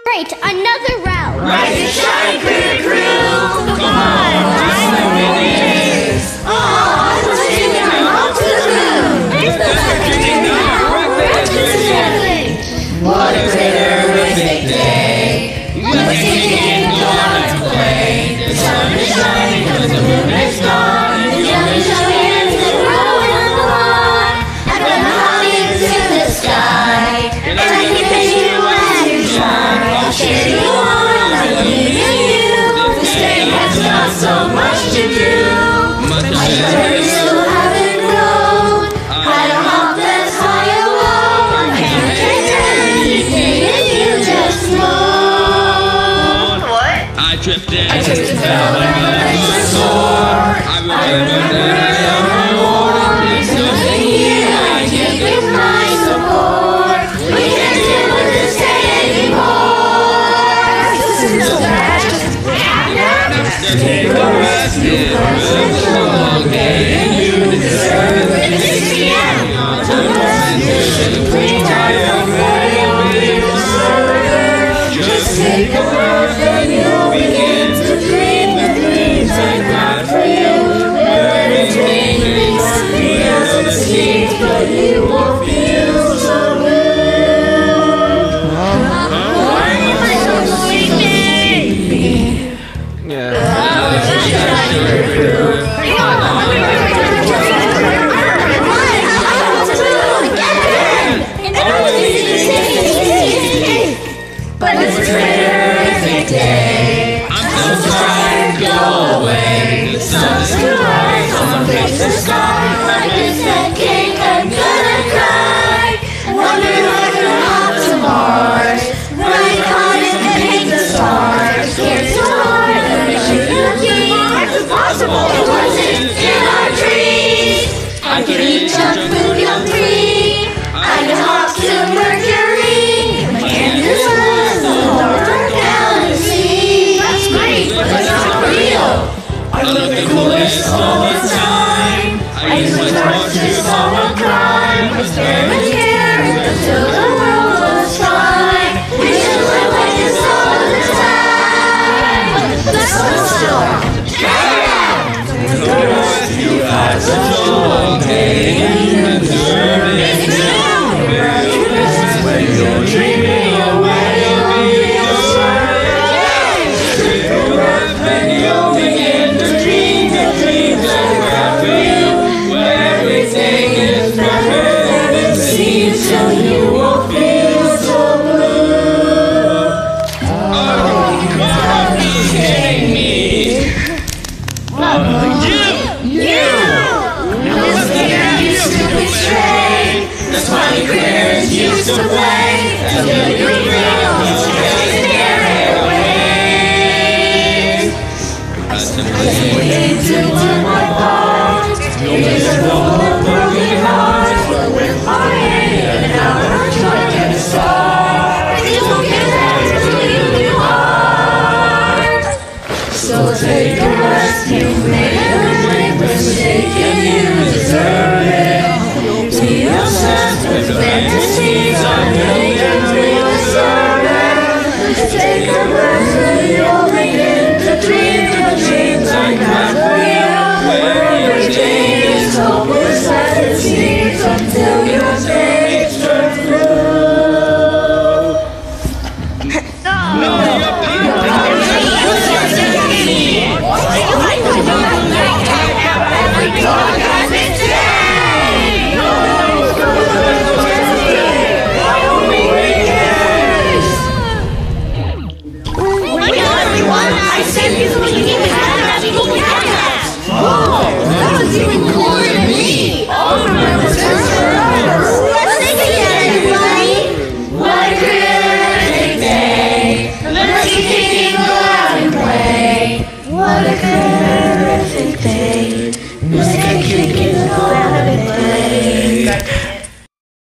Great, another round. Rise and shine, critter crew. Come on, rise the release. Oh, let's take them all to the moon. What a terrific day. Let's take it and go out and play. The sun is shining because the moon is gone. The yummy hands are growing on the lawn. And the holly is in the sky. And I can kiss you as you shine. I'll cheer you on, I believe in you. This day has got so much to do. I sure you haven't grown. Had a hop that's high and low. I can't take anything if you just know. What? I tripped and fell and my legs were sore. I remember that I am rewarded. There's nothing here I can't give my support. We can't deal with this day anymore. This is so bad. Take a rest, you've worked such a long day, and you deserve it. It's 6 p.m. To rest, you should clean time for you deserve. Just take a breath and you'll begin to dream the dreams I got for you. Everything is as it seems, but you won't feel so blue. Why am I so sleepy? But it's a terrific day. I'm so tired, go away. The sun's too bright, someone fix the sky. Like it's that cake, I'm gonna cry. Wondering if I can hop to Mars. Ride on it and hate the stars. Scared so hard that I should looking. It's impossible, it wasn't in our dreams. I can eat junk food, I'm free. I can hop to Mercury. I can't discuss the dark galaxy. That's great, but it's not real. I look the coolest all the time. I use my torch to solve a crime. Experiment here until the world was fine. We should live like this all the time. The sunstorm, shut it out. The rest you had such a long day, and you deserve it now. Where you listen when you're dreaming away, you'll be deserved. Take a breath and you'll begin to dream the dreams I got for you. Where everything is perfect and it seems till you won't feel so blue. Oh, you gotta be kidding me. You! Now listen here, you stupid stray. That's why the critters used to play. Until you feel it's just their airways. I simply need to learn my part. Here's a roll of broken hearts. But with my hand and our joint and start, things will get better until you are. So take a rest, you've made a great mistake and you deserve it. Be obsessed with fantasies until you deserve it. Just take a breath and you'll begin to dream the dreams I got for you. Where everything is hopeless as it seems until your days turn blue.